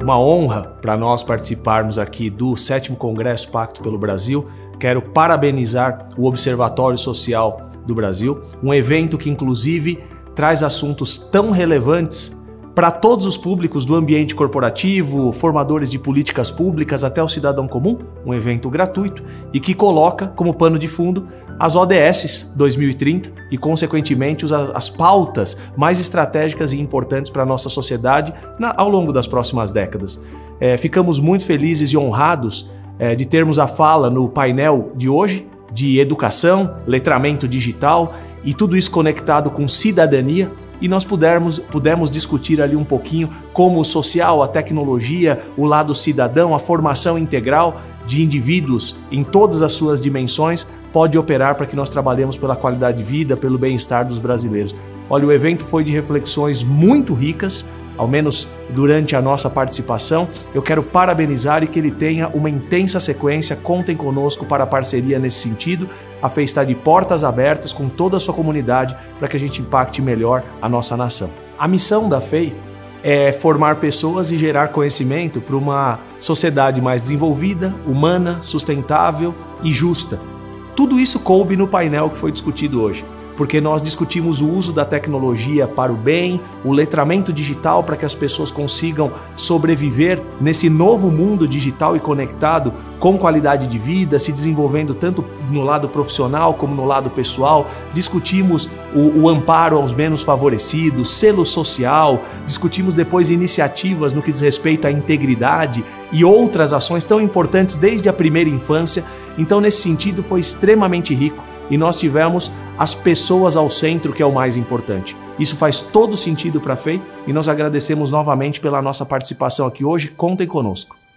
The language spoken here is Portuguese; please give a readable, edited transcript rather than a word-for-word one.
uma honra para nós participarmos aqui do 7º Congresso Pacto pelo Brasil. Quero parabenizar o Observatório Social do Brasil, um evento que inclusive traz assuntos tão relevantes para todos os públicos do ambiente corporativo, formadores de políticas públicas até o cidadão comum, um evento gratuito e que coloca como pano de fundo as ODS 2030 e, consequentemente, as pautas mais estratégicas e importantes para a nossa sociedade ao longo das próximas décadas. Ficamos muito felizes e honrados de termos a fala no painel de hoje de educação, letramento digital e tudo isso conectado com cidadania. E nós pudemos discutir ali um pouquinho como o social, a tecnologia, o lado cidadão, a formação integral de indivíduos em todas as suas dimensões pode operar para que nós trabalhemos pela qualidade de vida, pelo bem-estar dos brasileiros. Olha, o evento foi de reflexões muito ricas, ao menos durante a nossa participação. Eu quero parabenizar e que ele tenha uma intensa sequência. Contem conosco para a parceria nesse sentido. A FEI está de portas abertas com toda a sua comunidade para que a gente impacte melhor a nossa nação. A missão da FEI é formar pessoas e gerar conhecimento para uma sociedade mais desenvolvida, humana, sustentável e justa. Tudo isso coube no painel que foi discutido hoje, porque nós discutimos o uso da tecnologia para o bem, o letramento digital para que as pessoas consigam sobreviver nesse novo mundo digital e conectado com qualidade de vida, se desenvolvendo tanto no lado profissional como no lado pessoal. Discutimos o amparo aos menos favorecidos, selo social, discutimos depois iniciativas no que diz respeito à integridade e outras ações tão importantes desde a primeira infância. Então, nesse sentido, foi extremamente rico. E nós tivemos as pessoas ao centro, que é o mais importante. Isso faz todo sentido para a FEI e nós agradecemos novamente pela nossa participação aqui hoje. Contem conosco.